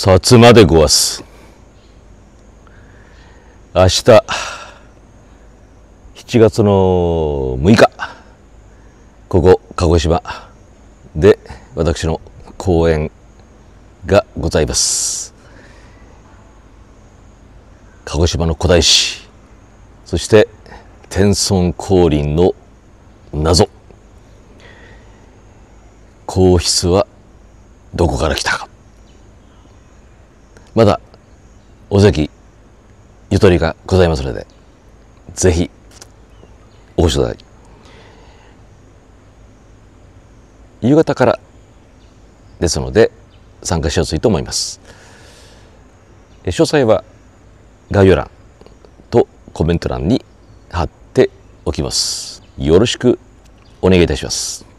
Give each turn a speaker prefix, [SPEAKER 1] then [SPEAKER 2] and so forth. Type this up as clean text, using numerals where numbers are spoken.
[SPEAKER 1] 薩摩でごわす。明日7月の6日、ここ鹿児島で私の講演がございます。鹿児島の古代史、そして天孫降臨の謎、皇室はどこから来たか、まだお席ゆとりがございますので、ぜひお越しください。夕方からですので参加しやすいと思います。詳細は概要欄とコメント欄に貼っておきます。よろしくお願いいたします。